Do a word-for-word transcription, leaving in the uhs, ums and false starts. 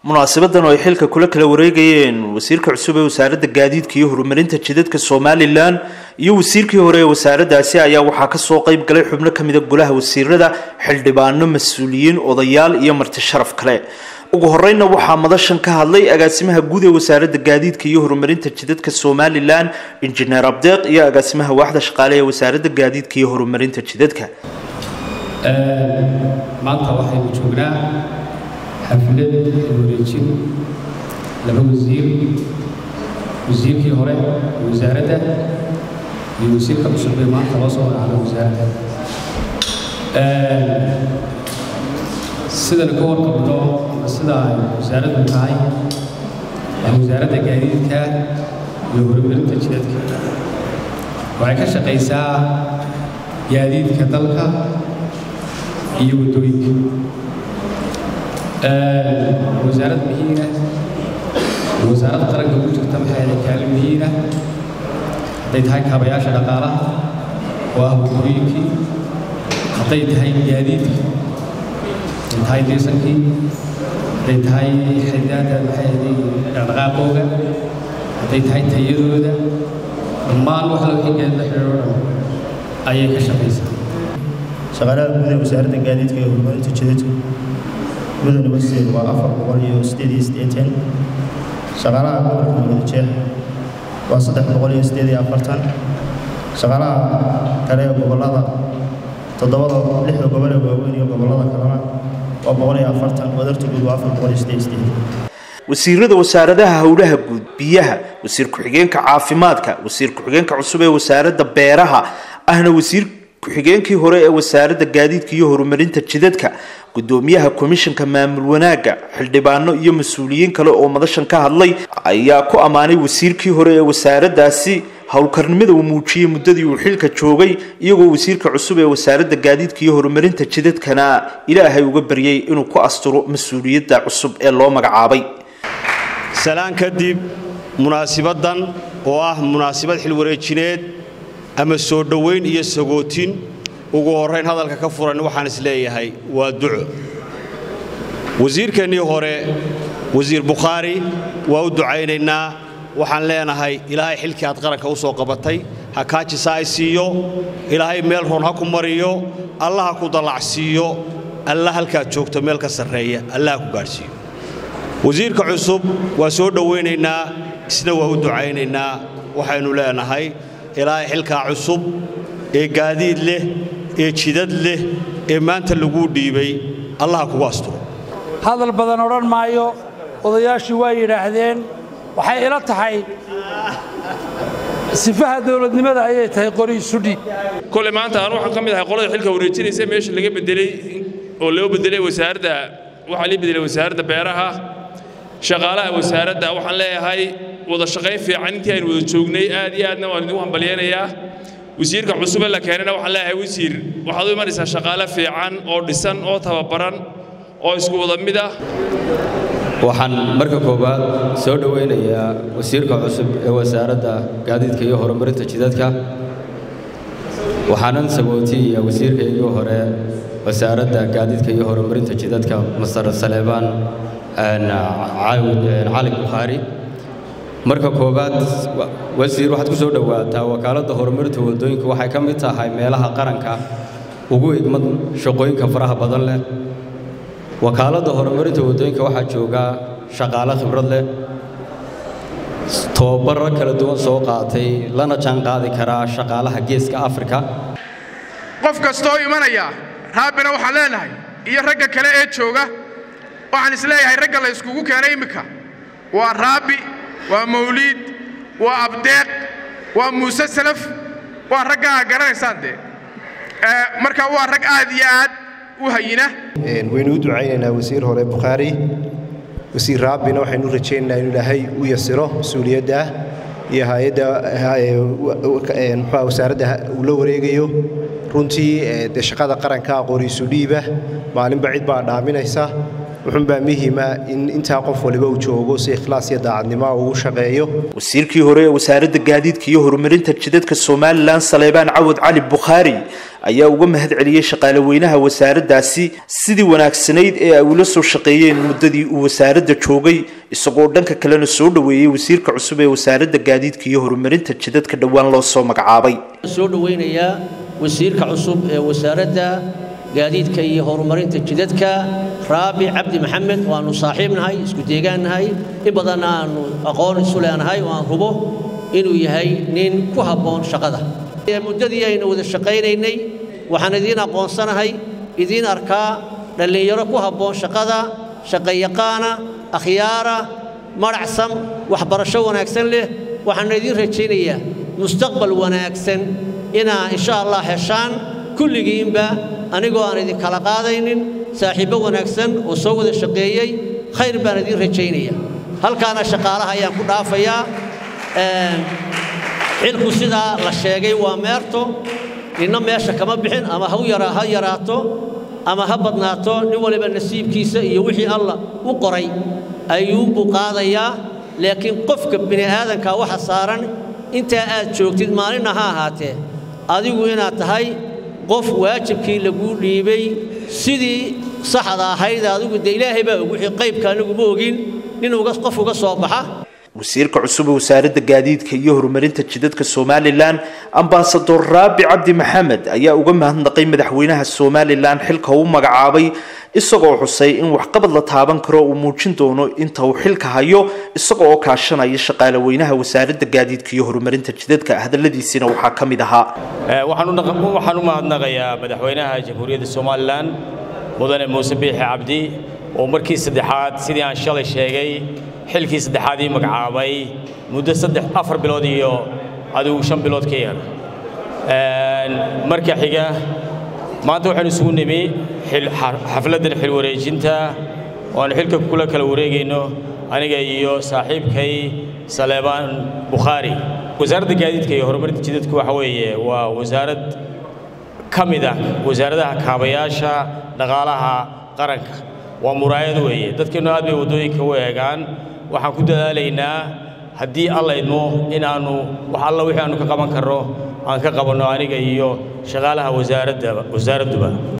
munaasabadan oo ay xilka kula kala wareegayeen wasiirka cusub ee wasaaradda gaadiidka iyo horumarinta jidadka Somaliland iyo wasiirkii hore ee wasaaraddaasi ayaa waxaa ka soo qayb galay xubno kamid ah golaha wasiirada xildhibaano mas'uuliyiin odayaal iyo marti sharaf kale ugu horreynna waxaa madashan ka hadlay agaasimaha guud ee wasaaradda gaadiidka iyo horumarinta jidadka Somaliland injineer Abdeeq iyo agaasimaha waaxda shaqaale ee wasaaradda gaadiidka iyo horumarinta jidadka maanta waxaynu joognaa xaflad wareejin laba wasiir wasiirkii hore wasaaradda iyo wasiirka cusub ee maanta loo soo raacay wasaaradda sida la kor qabto sida wasaaraddu tahay wasaaradda gaadiidka iyo horumarinta jidadka waxay ka shaqeysaa gaadiidka dalka iyo wadooyinka وزارة مهينة وزارة قرن قبول تم حياة كالم مهينة قضيت هاي كابياش الأقارة وأبو كويكي قضيت هاي جديد قضيت هاي ديسنكي قضيت هاي حدادة الحياة الغابوغة قضيت هاي تيرودة ما نروح له حين جد حرورة أي كشخيص شغالة من وزارة الجديد في هرمونات الجديد مدن وسيل وأفر بقولي استدي استيتين شغالة قبل من الشيء وصدق بقولي استدي أفرتان شغالة كريه بقولها تدور لحظة قبل بقولي بقولها كلام وبقولي أفرتان قدرت تقول وأفر بقولي استدي استدي wasiirada wasaaradaha hawlaha guud biyaha wasiir ku-xigeenka caafimaadka wasiir ku-xigeenka cusub ee wasaaradda beeraha ahna wasiir ku-xigeenkii hore ee wasaaradda gaadiidka iyo horumarinta jidadka gudoomiyaha komishanka maamul wanaaga xildhibaano iyo mas'uuliyiin kale oo madashan ka hadlay ayaa ku amaanay wasiirkii hore ee wasaaraddaasi hawlkarnimada uu muujiyay muddadii uu xilka joogay iyagoo wasiirka cusub ee wasaaradda gaadiidka iyo horumarinta jidadkana ilaahay uga baryay inuu ku asturo mas'uuliyadda cusub ee loo magacaabay salaan kadib munaasabadan oo ah munaasabad xil wareejineed ama soo dhaweyn iyo sagootin ugu horeyn hadalka ka furan waxaan isleeyahay waa duco wasiirkeenii hore wasiir Bukhari waa u ducaynaynaa waxaan leenahay ilaahay xilkii aad qaranka u soo qabatay ha ka jisaaysiyo ilaahay meel roon ha ku mariyo allah ku dalacsiyo allah halka joogto meel ka sareeya allah ku gaarsiyo wasiirka cusub waa soo dhaweynaynaa isna waa u ducaynaynaa waxaanu leenahay ilaahay xilka cusub ee gaadiid leh ee jidad leh ee maanta lagu dhiibay allah ku asturo hadal badan oran maayo odayaashii way yiraahdeen waxay ila tahay sifaha dawladnimada ayay tahay qori sudhi kole maanta aan waxaan kamid ahay qolada xilka wareejinaysa meesha laga bedelay oo loo bedelay wasaaradda waxa la bedelay wasaaradda beeraha shaqaalaha wasaaradda waxaan leeyahay wada shaqayn fiican intii aynu wada joognay aad iyo aadna waan idin hambalyeeynaa wasiirka cusub ee la keenayna waxaan leeyahay wasiir waxaad u imanaysaa shaqaale fiican oo dhisan oo tababaran oo isku wada mid ah waxaan marka koobaad soo dhaweynayaa wasiirka cusub ee wasaaradda gaadiidka iyo horumarinta jidadka waxaanan sagootiyaa wasiirkaygii hore wasaaradda gaadiidka iyo horumarinta jidadka Masar Saleebaan cali Bukhari marka koobaad wasiir waxaad ku soo dhawaataa wakaaladda horumarinta wadooyinka waxay ka mid tahay meelaha qaranka ugu igmad shaqooyinka faraha badan leh wakaaladda horumarinta wadooyinka waxaa jooga shaqaale khibrad leh tababarro kala duwan soo qaatay lana jaan qaadi kara shaqaalaha geeska Afrika qof kastoo imanaya raabina waxaan leenahay iyo ragga kale ee jooga waxaan isleeyahay ragga la iskugu keenay imika waa raabi waa mawlid waa abdeeq waa muuse salaf waa ragga garanaysaan de ee marka waa rag aad iyo aad u hayina een waynu u ducaynaynaa wasiir hore Bukhari wasiir raabina waxaynu rajaynaynaa inuu ilaahay u yasiro mas'uuliyadda iyo hay'adda een wasaaradda uu la wareegayo runtii shaqada qaranka qoriisu dhiiba maalin bacid baa dhaaminaysa wuxuun baa muhiima in intaa qof waliba uu joogo si ikhlaas iyo daacadnimo ugu shaqeeyo. wasiirkii hore ee wasaaradda gaadiidka iyo horumarinta jidadka Soomaaliland Saleebaan Cawad Cali Bukhaari ayaa uga mahad celiyay shaqaale weynaha wasaaraddaasi sidii wanaagsanayd ee ay ula soo shaqeeyeen muddadii uu wasaaradda joogay, isagoo dhanka kalena soo dhaweeyay wasiirka cusub ee wasaaradda gaadiidka iyo horumarinta jidadka dhawaan loo soo magacaabay. soo dhaweynaya wasiirka cusub ee wasaaradda gaadiidka iyo horumarinta jidadka Raabi Cabdi Maxamed waanu saaxiibnahay isku deegaanahay in badan aanu aqoon isu leenahay oo aan hubo inuu yahay nin ku habboon shaqada. muddadii aynu wada shaqaynaynay waxaan idiin aqoonsanahay idiin arkaa dhalinyaro ku habboon shaqada, shaqayaqaana, akhyaara, maracsan, waxbarasho wanaagsan leh. waxaan idiin rajaynayaa mustaqbal wanaagsan inaa insha Allah heshaan kulligiinba anigoo aan idin kala qaadaynin saaxiibo wanaagsan oo soo wada shaqeeyay khayr baan idin rajaynayaa. halkaana shaqaalaha ayaan ku dhaafayaa ee xilku sida la sheegay waa meerto inna meesha kama bixin ama ha yara ha yaraato ama ha badnaato nin waliba nasiibkiisa iyo wixii Allah u qoray ayuu u qaadayaa. laakiin qofka bini aadanka waxa saaran inta aad joogtid maalin ha ahaatee adigu inaad tahay qof waajibkii lagu dhiibay sidii saxda ahayd adigu de Ilaahay baa ugu qaybka anigu ma ogin inuu qof uga soo baxa. wasiirka cusub ee wasaaradda gaadiidka iyo horumarinta jidadka Soomaaliland Ambassador Raabi Cabdi Maxamed ayaa uga mahadnaqay madaxweynaha Soomaaliland xilka uu magacaabay, isagoo xusay in wax qabad la taaban karo uu muujin doono inta uu xilka hayo, isagoo kaashanaya shaqaale weynaha wasaaradda gaadiidka iyo horumarinta jidadka. hadaladiisina waxaa ka mid ahaa waxaan u mahadnaqayaa madaxweynaha jamhuuriyadda Soomaaliland mudane Muuse Biixi Cabdi oo markii saddexaad sidii aan shalay sheegay xilkii saddexaad ee magacaabay muddo saddex afar bilood iyo adigu shan bilood ka yar. marka xiga maanta waxaan isugu nimi xafladda xil wareejinta oo aan xilka kula kala wareegayno aniga iyo saaxiibkay Saleebaan Bukhaari. wasaaradda gaadiidka iyo horumarinta jidadka waxa weeye waa wasaarad kamid ah wasaaradaha kaabayaasha dhaqaalaha qaranka. waa muraayad weeye dadkeenu aad bay wadooyinka u eegaan. waxaan ku dadaalaynaa haddii alla idmo inaanu wax alla wixii aanu ka qaban karno aan ka qabanno aniga iyo shaqaalaha wasaaradda wasaaradduba.